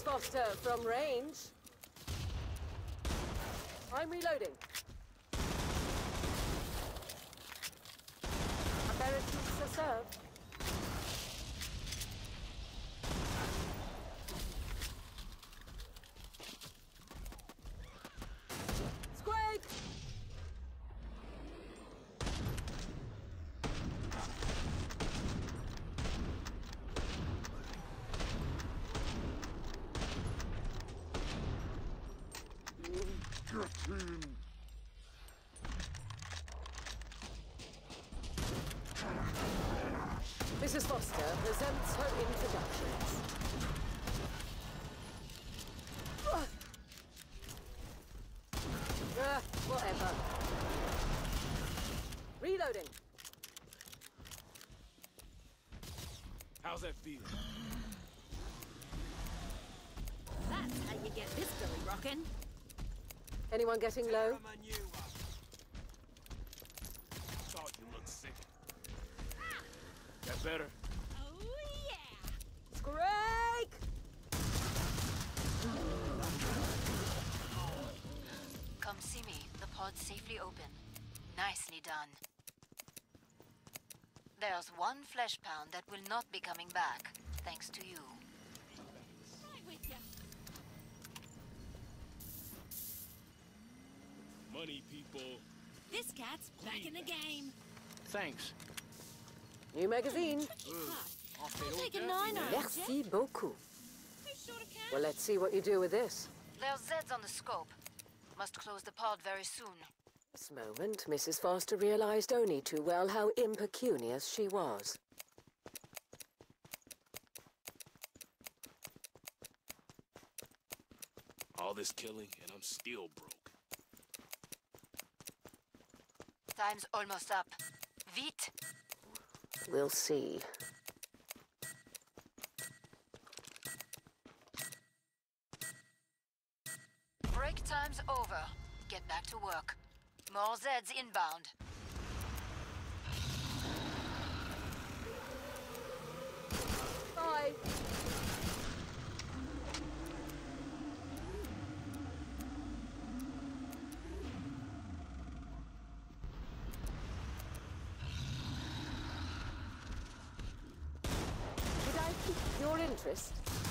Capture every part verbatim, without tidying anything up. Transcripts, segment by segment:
Foster from range. I'm reloading. Aperitifs are served. Scrape! Missus Foster presents her introductions. Uh, whatever. Reloading. How's that feel? That's how you get this billy rockin'. Anyone getting low? Thought you looked sick. That better? Oh, yeah! Scrake! Come see me. The pod's safely open. Nicely done. There's one flesh pound that will not be coming back, thanks to you. Right with ya. Money, people. This cat's back in the game. Thanks. New magazine. I'll take a nine out. Merci beaucoup. Who's short of cash? Well, let's see what you do with this. There's Zeds on the scope. Must close the pod very soon. This moment, Missus Foster realized only too well how impecunious she was. All this killing, and I'm still broke. Time's almost up. Vite! We'll see. Break time's over. Get back to work. More Zeds inbound. Bye. Did I pique your interest?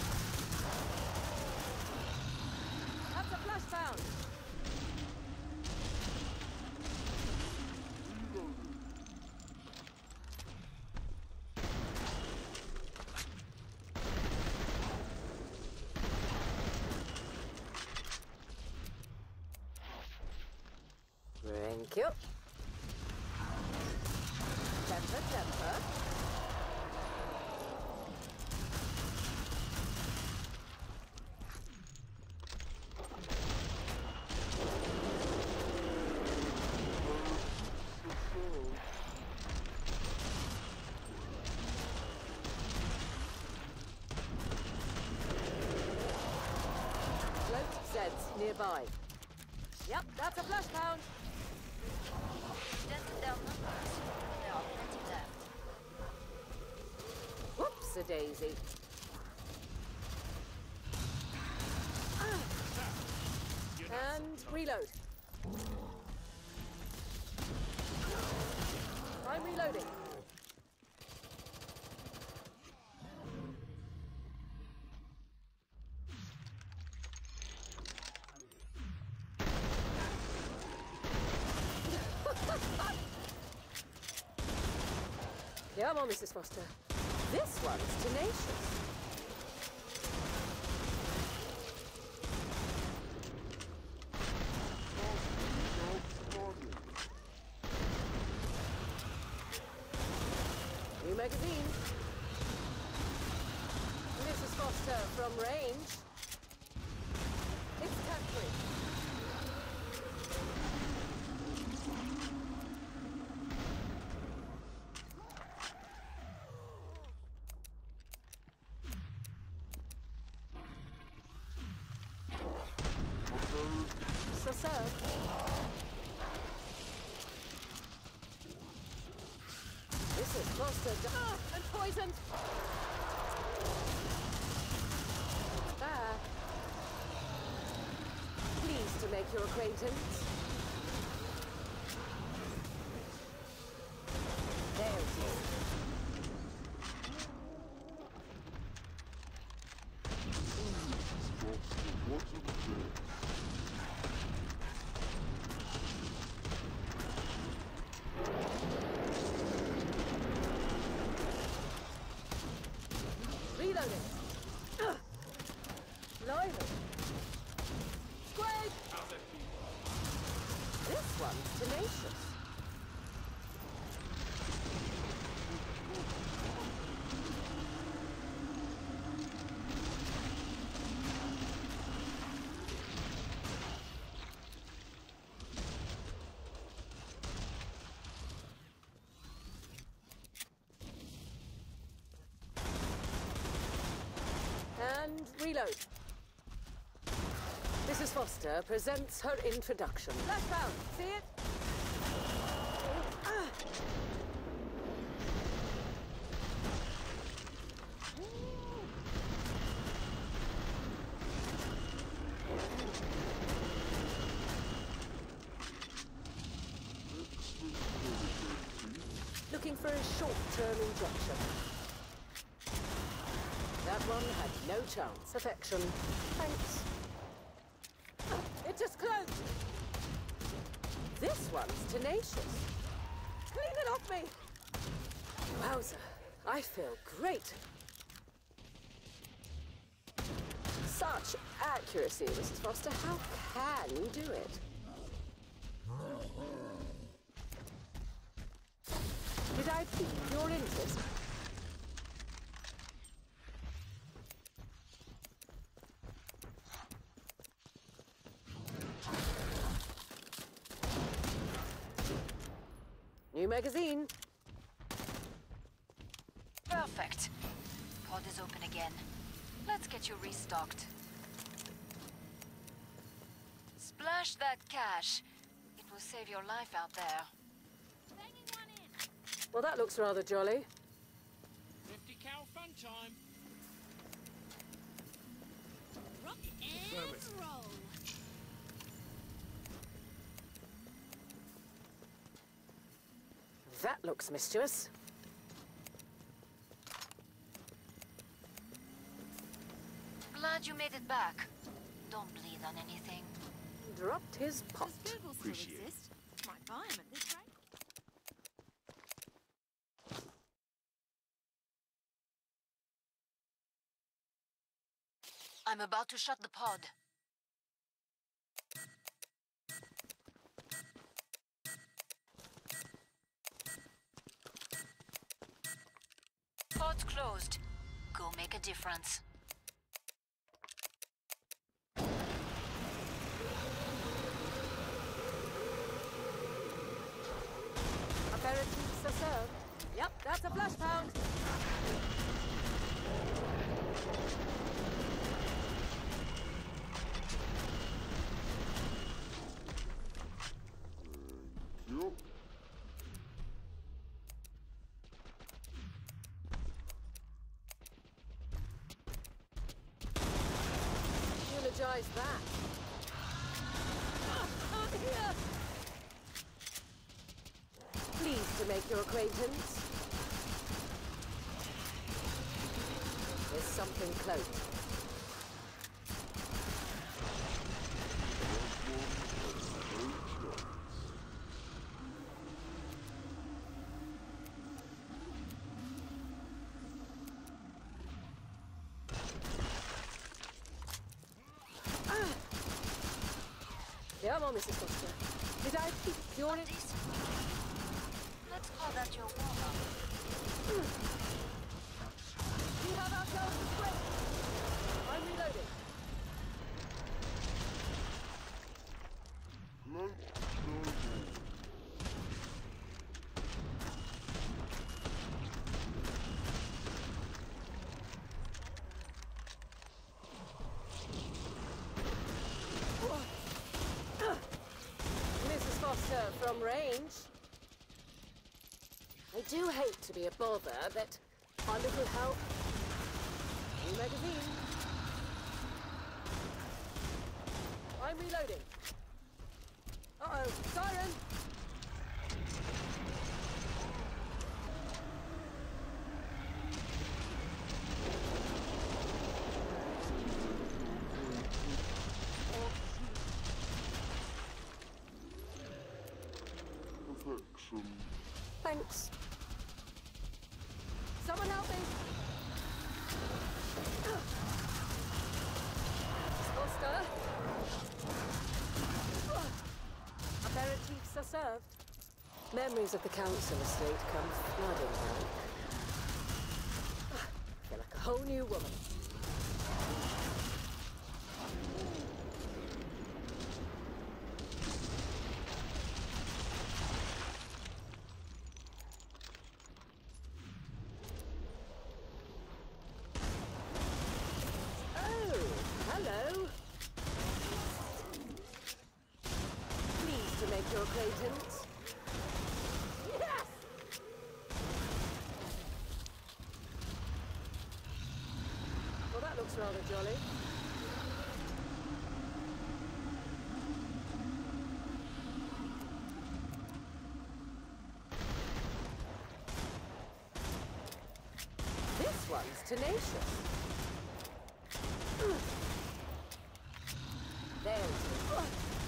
That's a flash pound. Thank you. Temper, temper. Float Zeds nearby. Yep, that's a flash pound. Dented down numbers. There are plenty left. Whoops-a-daisy. And reload. I'm reloading. Come on, Missus Foster. This one's tenacious. New magazine. Missus Foster from range. It's cat-free. So served. Missus Foster ah, and poisoned. There. Pleased to make your acquaintance. There it is. Reloading. Ugh. Blimey. Squid! How's that feel? This one's tenacious. And reload. Missus Foster presents her introduction. Flashbound, see it? Ah. Looking for a short-term injection. That one had no chance. Affection. Thanks. It just closed. This one's tenacious. Clean it off me. Wowza. I feel great. Such accuracy, Missus Foster. How can you do it? Did I pique your interest? New magazine. Perfect. Pod is open again. Let's get you restocked. Splash that cash. It will save your life out there. Banging one in. Well, that looks rather jolly. fifty cal fun time. Rock and roll. That looks mischievous. Glad you made it back. Don't bleed on anything. Dropped his pot. Does Google still Appreciate it. exist? Might buy him at this rate. I'm about to shut the pod. Pod's closed. Go make a difference. Aperitifs are served. Yep, that's a flash pound. Eulogize that. I'm here. Pleased to make your acquaintance. There's something close. Come on, Missus Foster. Did I pique your interest? Let's call that your warm-up. We have ourselves a squid. I'm reloading. Missus Foster from range. I do hate to be a bother, but a little help. New magazine. I'm reloading. Uh-oh, siren! Thanks. Someone help me! Foster! Aperitifs are served. Memories of the council estate come flooding back. I feel like a whole new woman. Your acquaintance. Yes! Well, that looks rather jolly. This one's tenacious. There it is.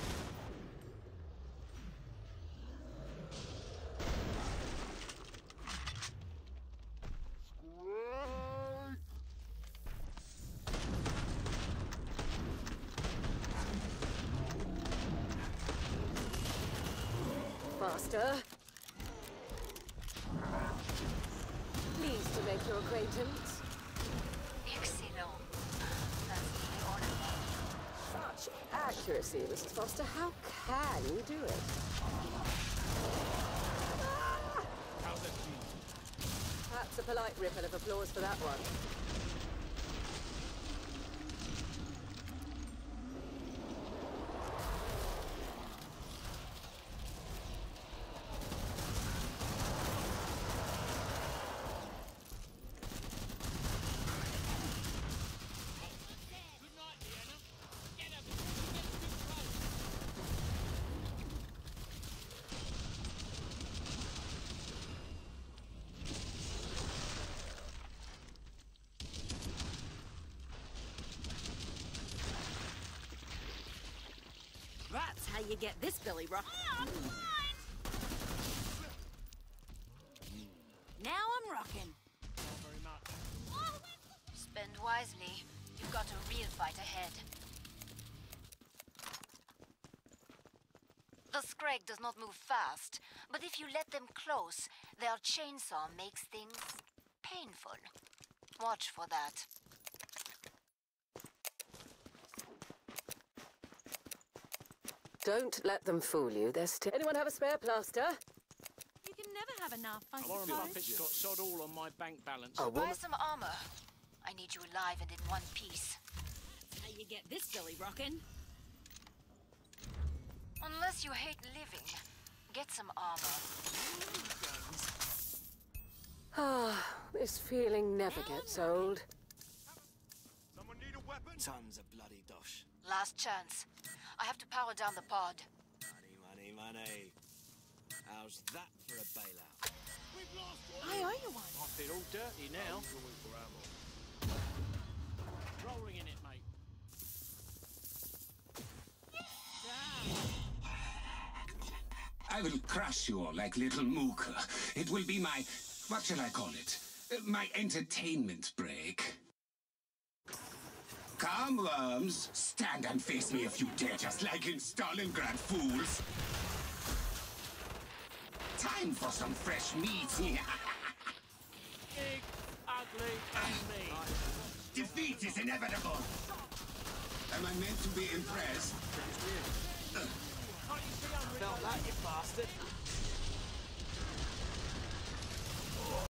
Faster. Pleased to make your acquaintance. Excellent. That's the order. Such accuracy, Missus Foster. How can you do it? Ah! How's that feel? That's a polite ripple of applause for that one. That's how you get this Billy Rock. Now I'm rocking. Not very much. Spend wisely. You've got a real fight ahead. The Scrag does not move fast, but if you let them close, their chainsaw makes things painful. Watch for that. Don't let them fool you. They're still. Anyone have a spare plaster? You can never have enough, I Warren suppose. Buffett's got sod all on my bank balance. A Buy woman. some armor. I need you alive and in one piece. That's how you get this Billy rocking. Unless you hate living, get some armor. Ah, this feeling never gets old. Someone need a weapon? Tons of bloody dosh. Last chance. I have to power down the pod. Money, money, money. How's that for a bailout? I owe you one. I feel all dirty now. Rolling in it, mate. I will crush you all like little Mooka. It will be my, what shall I call it? Uh, My entertainment break. Come, worms. Stand and face me if you dare, just like in Stalingrad, fools. Time for some fresh meat. Big, ugly, and me. Defeat is inevitable. Am I meant to be impressed? Can't you see I'm Felt that, you bastard.